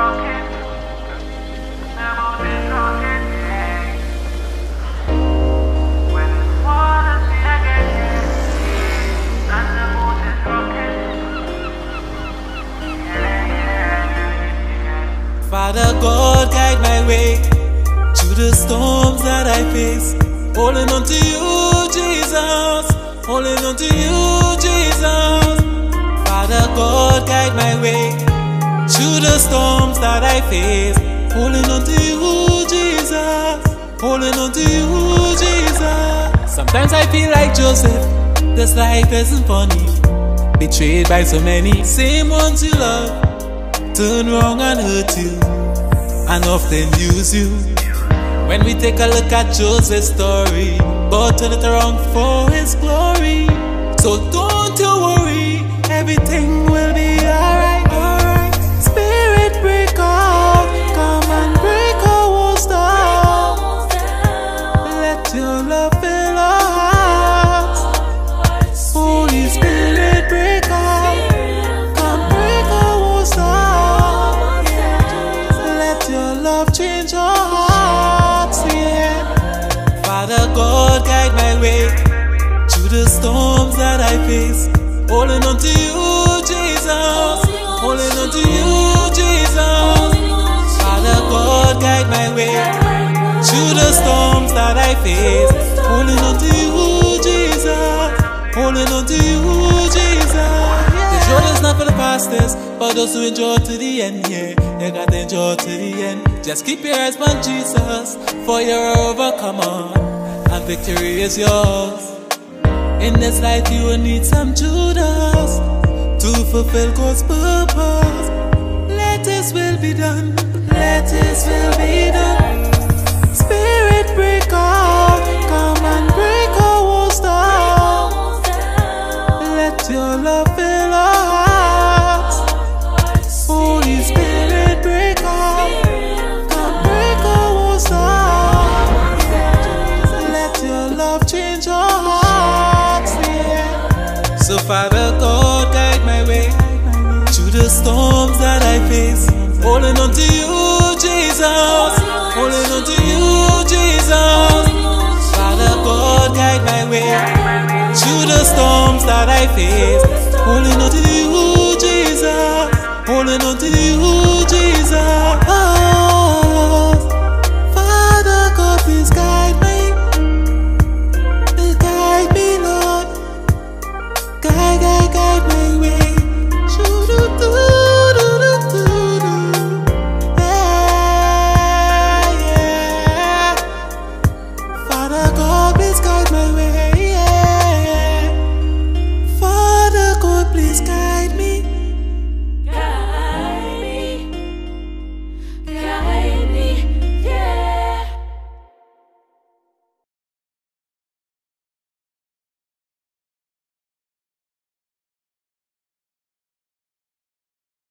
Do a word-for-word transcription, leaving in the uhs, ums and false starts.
Father God, guide my way through the storms that I face. Holding on to you, Jesus. Holding on to you, Jesus. Father God, guide my way through the storms that I face. Holding on to you, Jesus. Holding on to you, Jesus. Sometimes I feel like Joseph. This life isn't funny. Betrayed by so many. Same ones you love turn wrong and hurt you, and often use you. When we take a look at Joseph's story, God turn it around for his glory. So don't you worry, everything will be alright, alright. Spirit break out, come and break our walls down. Let your love fill our hearts. Holy Spirit break out, come break our walls down. Change our hearts, yeah. Father God, guide my way through the storms that I face. Holding on to you, Jesus. Holding on to you, Jesus. Father God, guide my way through the storms that I face. Holding on to you, Jesus. Holding on to you, Jesus. The joy is not for the fastest, but those who endure to the end, yeah. You gotta endure to the end. Just keep your eyes on Jesus, for you're an overcomer, and victory is yours. In this life you will need some Judas to fulfill God's purpose. Let His will be done, let His will be done. Spirit break out, come and break our walls down. Let your love fill our hearts. Holy Spirit break out, come break our walls down. Let your love change our hearts, yeah. So Father God, guide my way through the storms that I face. Holding on to you, Jesus. Holding on to you, Jesus. Father God, guide my way through the storms that I face. Holding on to you.